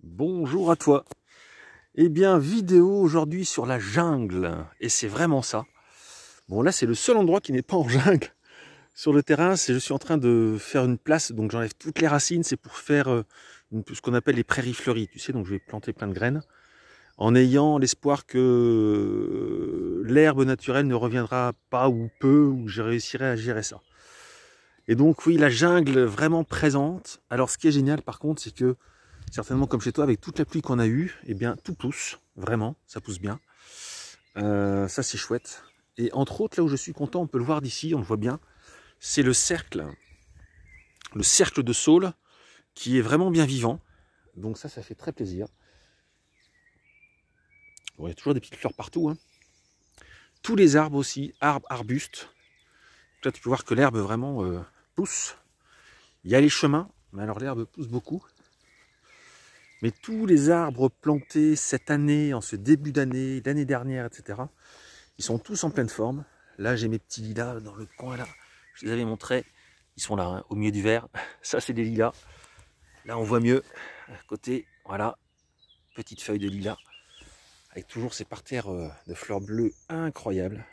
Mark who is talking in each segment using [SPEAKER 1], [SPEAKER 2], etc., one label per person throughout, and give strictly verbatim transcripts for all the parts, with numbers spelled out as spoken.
[SPEAKER 1] Bonjour à toi. Eh bien, vidéo aujourd'hui sur la jungle. Et c'est vraiment ça. Bon, là, c'est le seul endroit qui n'est pas en jungle. Sur le terrain, c'est je suis en train de faire une place. Donc, j'enlève toutes les racines. C'est pour faire euh, une, ce qu'on appelle les prairies fleuries. Tu sais, donc je vais planter plein de graines. En ayant l'espoir que euh, l'herbe naturelle ne reviendra pas ou peu, ou je réussirai à gérer ça. Et donc, oui, la jungle vraiment présente. Alors, ce qui est génial, par contre, c'est que certainement comme chez toi, avec toute la pluie qu'on a eue, eh bien tout pousse, vraiment, ça pousse bien. Euh, ça c'est chouette. Et entre autres, là où je suis content, on peut le voir d'ici, on le voit bien, c'est le cercle, le cercle de saule qui est vraiment bien vivant. Donc ça, ça fait très plaisir. Bon, il y a toujours des petites fleurs partout, hein. Tous les arbres aussi, arbres, arbustes. Là, tu peux voir que l'herbe vraiment euh, pousse. Il y a les chemins, mais alors l'herbe pousse beaucoup. Mais tous les arbres plantés cette année, en ce début d'année, l'année dernière, et cetera, ils sont tous en pleine forme. Là, j'ai mes petits lilas dans le coin, là. Je les avais montrés. Ils sont là, hein, au milieu du vert. Ça, c'est des lilas. Là, on voit mieux. À côté, voilà. Petite feuille de lilas. Avec toujours ces parterres de fleurs bleues incroyables.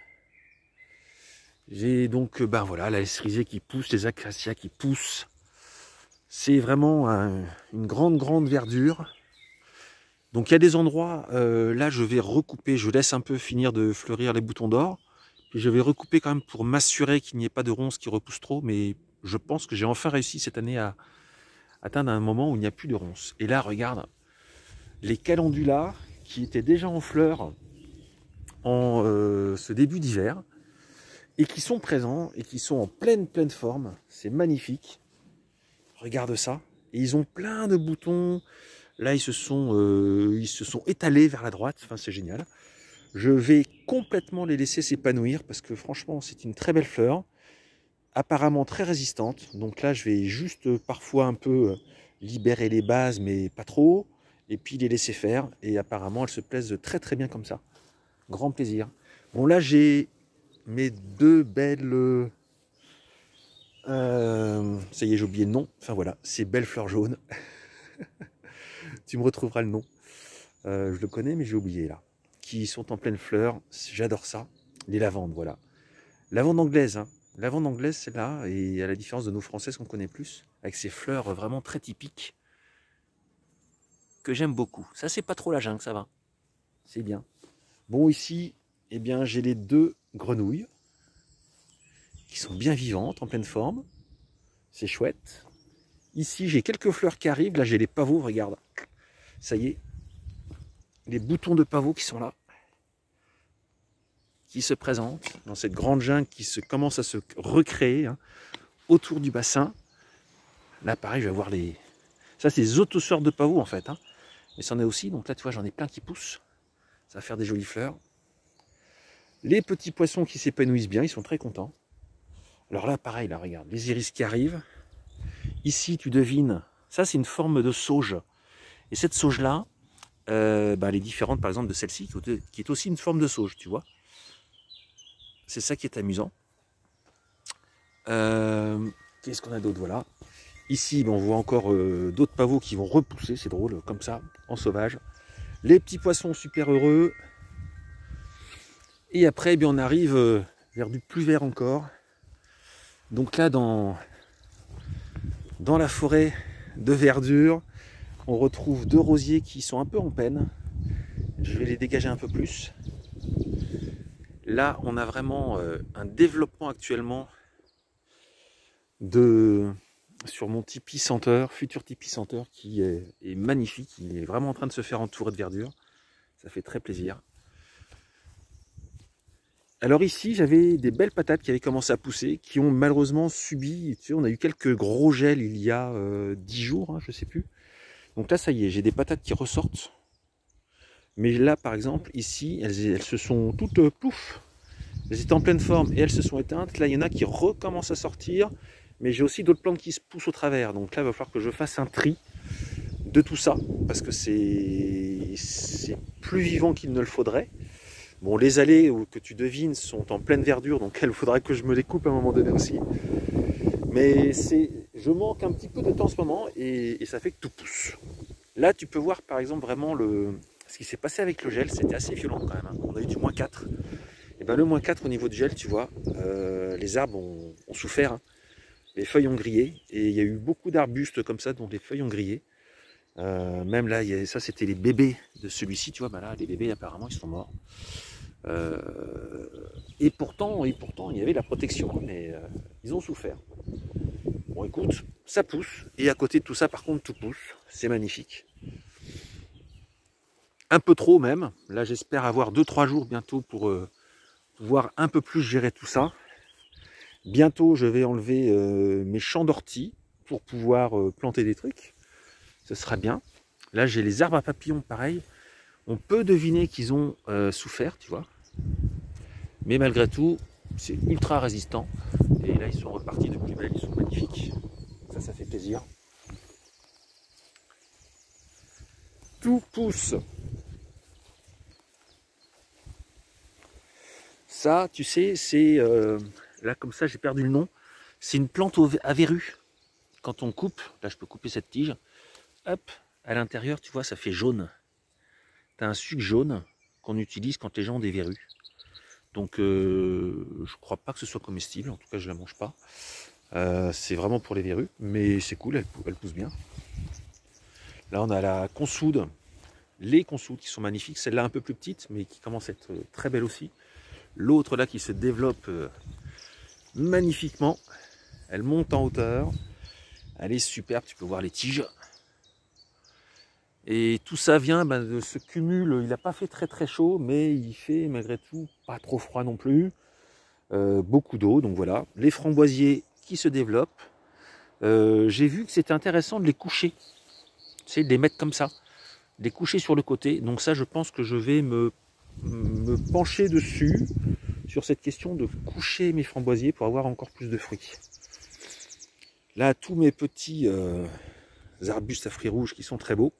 [SPEAKER 1] J'ai donc, ben voilà, la cerisée qui pousse, les acacias qui poussent. C'est vraiment un, une grande, grande verdure. Donc il y a des endroits, euh, là je vais recouper, je laisse un peu finir de fleurir les boutons d'or. Puis je vais recouper quand même pour m'assurer qu'il n'y ait pas de ronces qui repoussent trop. Mais je pense que j'ai enfin réussi cette année à atteindre un moment où il n'y a plus de ronces. Et là, regarde, les calendulas qui étaient déjà en fleurs en euh, ce début d'hiver et qui sont présents et qui sont en pleine, pleine forme. C'est magnifique. Regarde ça. Et ils ont plein de boutons. Là, ils se sont, euh, ils se sont étalés vers la droite. Enfin, c'est génial. Je vais complètement les laisser s'épanouir parce que franchement, c'est une très belle fleur. Apparemment très résistante. Donc là, je vais juste euh, parfois un peu libérer les bases, mais pas trop. Et puis les laisser faire. Et apparemment, elles se plaisent très très bien comme ça. Grand plaisir. Bon, là, j'ai mes deux belles... Euh, ça y est, j'ai oublié le nom. Enfin voilà, ces belles fleurs jaunes. Tu me retrouveras le nom. Euh, je le connais, mais j'ai oublié là. Qui sont en pleine fleur. J'adore ça. Les lavandes, voilà. Lavande anglaise. Hein. Lavande anglaise, c'est là. Et à la différence de nos françaises qu'on connaît plus. Avec ces fleurs vraiment très typiques. Que j'aime beaucoup. Ça, c'est pas trop la jungle, ça va. C'est bien. Bon, ici, eh bien, j'ai les deux grenouilles. Qui sont bien vivantes, en pleine forme. C'est chouette. Ici, j'ai quelques fleurs qui arrivent. Là, j'ai les pavots, regarde. Ça y est. Les boutons de pavots qui sont là. Qui se présentent dans cette grande jungle qui se, commence à se recréer hein, autour du bassin. Là, pareil, je vais voir les... Ça, c'est des autres sortes de pavots, en fait. Hein. Mais c'en est aussi. Donc là, tu vois, j'en ai plein qui poussent. Ça va faire des jolies fleurs. Les petits poissons qui s'épanouissent bien, ils sont très contents. Alors là, pareil, là, regarde, les iris qui arrivent. Ici, tu devines, ça, c'est une forme de sauge. Et cette sauge-là, euh, bah, elle est différente, par exemple, de celle-ci, qui est aussi une forme de sauge, tu vois. C'est ça qui est amusant. Euh, Qu'est-ce qu'on a d'autre, voilà. Ici, ben, on voit encore euh, d'autres pavots qui vont repousser, c'est drôle, comme ça, en sauvage. Les petits poissons super heureux. Et après, eh bien, on arrive euh, vers du plus vert encore. Donc là, dans, dans la forêt de verdure, on retrouve deux rosiers qui sont un peu en peine. Je vais les dégager un peu plus. Là, on a vraiment euh, un développement actuellement de, sur mon tipi senteur, futur tipi senteur, qui est, est magnifique. Il est vraiment en train de se faire entourer de verdure. Ça fait très plaisir. Alors ici, j'avais des belles patates qui avaient commencé à pousser, qui ont malheureusement subi, tu sais, on a eu quelques gros gels il y a euh, dix jours, hein, je ne sais plus. Donc là, ça y est, j'ai des patates qui ressortent. Mais là, par exemple, ici, elles, elles se sont toutes euh, pouf. Elles étaient en pleine forme et elles se sont éteintes. Là, il y en a qui recommencent à sortir. Mais j'ai aussi d'autres plantes qui se poussent au travers. Donc là, il va falloir que je fasse un tri de tout ça. Parce que c'est plus vivant qu'il ne le faudrait. Bon, les allées que tu devines sont en pleine verdure, donc il faudra que je me les coupe à un moment donné aussi. Mais c'est, je manque un petit peu de temps en ce moment et, et ça fait que tout pousse. Là, tu peux voir par exemple vraiment le... ce qui s'est passé avec le gel, c'était assez violent quand même. Hein. On a eu du moins quatre. Et ben le moins quatre au niveau du gel, tu vois, euh, les arbres ont, ont souffert. Hein. Les feuilles ont grillé. Et il y a eu beaucoup d'arbustes comme ça dont les feuilles ont grillé. Euh, même là, il y a, ça c'était les bébés de celui-ci, tu vois, ben là, les bébés apparemment ils sont morts. Euh, et pourtant, et pourtant, il y avait la protection, mais euh, ils ont souffert. Bon, écoute, ça pousse. Et à côté de tout ça, par contre, tout pousse. C'est magnifique. Un peu trop même. Là, j'espère avoir deux trois jours bientôt pour euh, pouvoir un peu plus gérer tout ça. Bientôt, je vais enlever euh, mes champs d'ortie pour pouvoir euh, planter des trucs. Ce sera bien. Là, j'ai les arbres à papillons, pareil. On peut deviner qu'ils ont euh, souffert, tu vois. Mais malgré tout, c'est ultra résistant. Et là, ils sont repartis de plus belle. Ils sont magnifiques. Ça, ça fait plaisir. Tout pousse. Ça, tu sais, c'est... Euh, là, comme ça, j'ai perdu le nom. C'est une plante à verrues. Quand on coupe, là, je peux couper cette tige. Hop, à l'intérieur, tu vois, ça fait jaune. Tu as un sucre jaune qu'on utilise quand les gens ont des verrues. Donc, euh, je crois pas que ce soit comestible. En tout cas, je la mange pas. Euh, c'est vraiment pour les verrues. Mais c'est cool, elle, elle pousse bien. Là, on a la consoude. Les consoudes qui sont magnifiques. Celle-là, un peu plus petite, mais qui commence à être très belle aussi. L'autre, là, qui se développe euh, magnifiquement. Elle monte en hauteur. Elle est superbe. Tu peux voir les tiges. Et tout ça vient ben, de ce cumul. Il n'a pas fait très très chaud, mais il fait malgré tout pas trop froid non plus. Euh, beaucoup d'eau, donc voilà. Les framboisiers qui se développent. Euh, J'ai vu que c'était intéressant de les coucher. Tu sais, de les mettre comme ça. De les coucher sur le côté. Donc ça, je pense que je vais me, me pencher dessus sur cette question de coucher mes framboisiers pour avoir encore plus de fruits. Là, tous mes petits euh, arbustes à fruits rouges qui sont très beaux.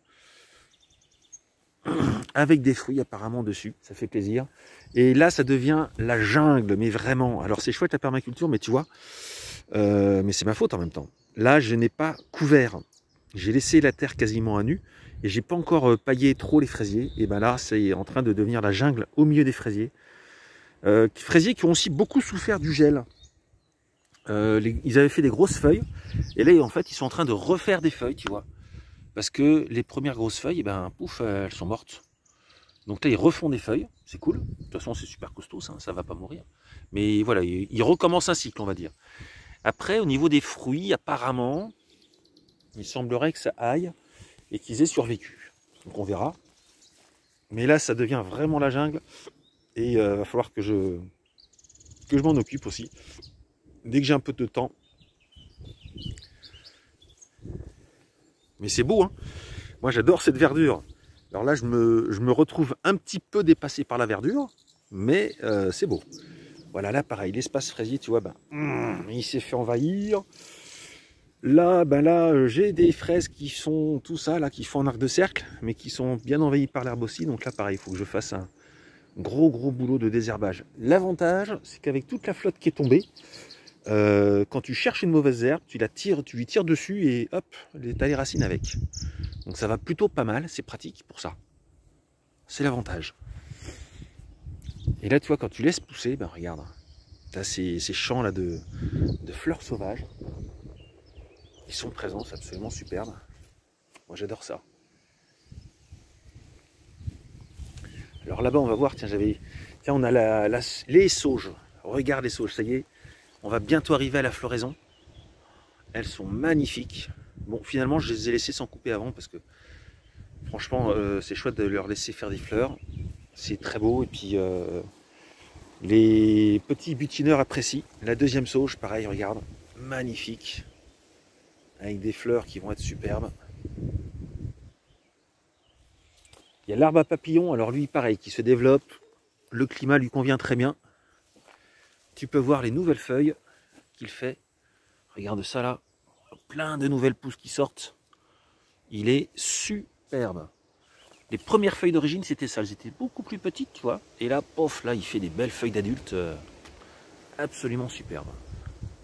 [SPEAKER 1] Avec des fruits apparemment dessus, ça fait plaisir. Et là, ça devient la jungle, mais vraiment. Alors c'est chouette la permaculture, mais tu vois, euh, mais c'est ma faute en même temps. Là, je n'ai pas couvert. J'ai laissé la terre quasiment à nu et j'ai pas encore paillé trop les fraisiers. Et ben là, c'est en train de devenir la jungle au milieu des fraisiers. Euh, fraisiers qui ont aussi beaucoup souffert du gel. Euh, les, ils avaient fait des grosses feuilles et là, en fait, ils sont en train de refaire des feuilles, tu vois. Parce que les premières grosses feuilles, eh ben, pouf, elles sont mortes. Donc là, ils refont des feuilles, c'est cool. De toute façon, c'est super costaud, ça ne va pas mourir. Mais voilà, ils recommencent un cycle, on va dire. Après, au niveau des fruits, apparemment, il semblerait que ça aille et qu'ils aient survécu. Donc on verra. Mais là, ça devient vraiment la jungle. Et il euh, va falloir que je, que je m'en occupe aussi. Dès que j'ai un peu de temps. Mais c'est beau, hein. Moi, j'adore cette verdure. Alors là, je me, je me retrouve un petit peu dépassé par la verdure, mais euh, c'est beau. Voilà, là, pareil, l'espace fraisier, tu vois, ben, mm, il s'est fait envahir. Là, ben là, j'ai des fraises qui sont tout ça, là, qui font en arc de cercle, mais qui sont bien envahies par l'herbe aussi. Donc là, pareil, il faut que je fasse un gros, gros boulot de désherbage. L'avantage, c'est qu'avec toute la flotte qui est tombée, euh, quand tu cherches une mauvaise herbe, tu la tires, tu lui tires dessus et hop, tu as les racines avec. Donc ça va plutôt pas mal, c'est pratique pour ça. C'est l'avantage. Et là, tu vois, quand tu laisses pousser, ben regarde, tu as ces, ces champs là de, de fleurs sauvages. Ils sont présents, c'est absolument superbe. Moi, j'adore ça. Alors là-bas, on va voir, tiens, j'avais... Tiens, on a la, la, les sauges. Regarde les sauges, ça y est. On va bientôt arriver à la floraison. Elles sont magnifiques. Bon, finalement, je les ai laissées sans couper avant parce que franchement, euh, c'est chouette de leur laisser faire des fleurs. C'est très beau. Et puis, euh, les petits butineurs apprécient. La deuxième sauge, pareil, regarde. Magnifique. Avec des fleurs qui vont être superbes. Il y a l'arbre à papillons. Alors lui, pareil, qui se développe. Le climat lui convient très bien. Tu peux voir les nouvelles feuilles qu'il fait. Regarde ça là. Plein de nouvelles pousses qui sortent. Il est superbe. Les premières feuilles d'origine, c'était ça. Elles étaient beaucoup plus petites, tu vois. Et là, pof, là, il fait des belles feuilles d'adulte. Euh, absolument superbes.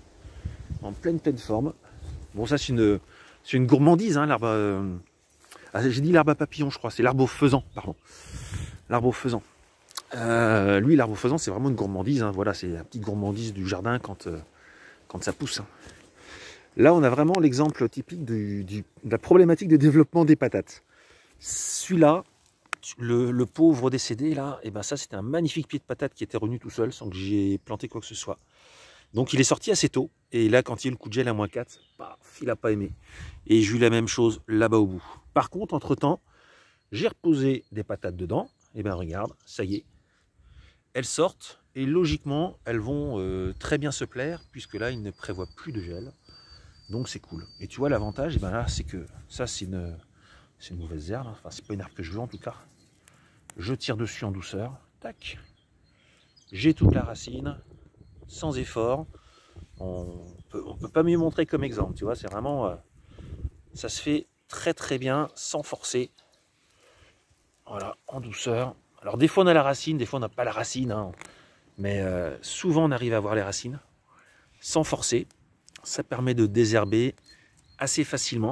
[SPEAKER 1] En pleine, pleine forme. Bon, ça, c'est une, c'est une gourmandise, hein, l'arbre euh, à Ah, j'ai dit l'herbe à papillon, je crois. C'est l'arbre au faisan, pardon. L'arbre au faisan. Euh, lui, l'arbre au faisan, c'est vraiment une gourmandise. Hein. Voilà, c'est la petite gourmandise du jardin quand, euh, quand ça pousse. Hein. Là, on a vraiment l'exemple typique du, du, de la problématique de développement des patates. Celui-là, le, le pauvre décédé, là, et ben ça, c'était un magnifique pied de patate qui était revenu tout seul sans que j'ai planté quoi que ce soit. Donc, il est sorti assez tôt. Et là, quand il y a eu le coup de gel à moins quatre, paf, il n'a pas aimé. Et j'ai eu la même chose là-bas au bout. Par contre, entre-temps, j'ai reposé des patates dedans. Et ben regarde, ça y est. Elles sortent et logiquement, elles vont euh, très bien se plaire puisque là, il ne prévoit plus de gel. Donc c'est cool. Et tu vois l'avantage, et ben là, c'est que ça c'est une, c'est une mauvaise herbe. Enfin, c'est pas une herbe que je veux en tout cas. Je tire dessus en douceur. Tac. J'ai toute la racine, sans effort. On peut, on peut pas mieux montrer comme exemple. Tu vois, c'est vraiment, euh, ça se fait très très bien, sans forcer. Voilà, en douceur. Alors des fois on a la racine, des fois on n'a pas la racine. Hein. Mais euh, souvent on arrive à avoir les racines, sans forcer. Ça permet de désherber assez facilement,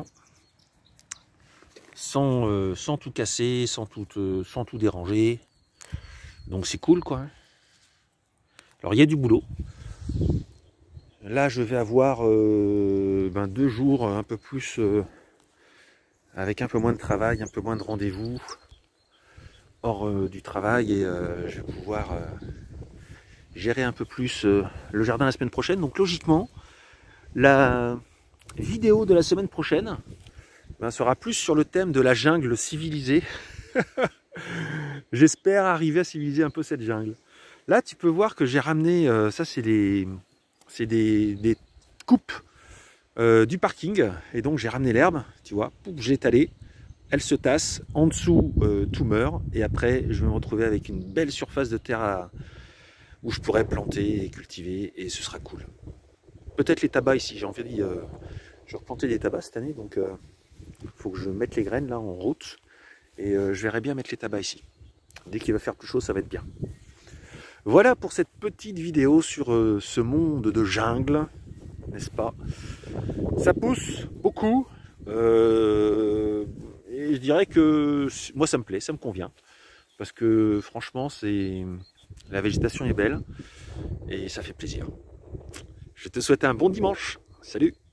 [SPEAKER 1] sans, euh, sans tout casser, sans tout, euh, sans tout déranger. Donc c'est cool quoi. Alors il y a du boulot. Là je vais avoir euh, ben, deux jours un peu plus, euh, avec un peu moins de travail, un peu moins de rendez-vous, hors euh, du travail, et euh, je vais pouvoir euh, gérer un peu plus euh, le jardin la semaine prochaine. Donc logiquement, la vidéo de la semaine prochaine ben, sera plus sur le thème de la jungle civilisée. J'espère arriver à civiliser un peu cette jungle. Là, tu peux voir que j'ai ramené, euh, ça c'est des, c'est des, des coupes euh, du parking. Et donc j'ai ramené l'herbe, tu vois, j'ai étalé, elle se tasse, en dessous euh, tout meurt. Et après, je vais me retrouver avec une belle surface de terre à, où je pourrais planter et cultiver et ce sera cool. Peut-être les tabacs ici, j'ai envie de euh, je vais replanter des tabacs cette année, donc il euh, faut que je mette les graines là en route et euh, je verrai bien mettre les tabacs ici. Dès qu'il va faire plus chaud, ça va être bien. Voilà pour cette petite vidéo sur euh, ce monde de jungle, n'est-ce pas? Ça pousse beaucoup euh, et je dirais que moi ça me plaît, ça me convient parce que franchement c'est la végétation est belle et ça fait plaisir. Je te souhaite un bon dimanche. Salut!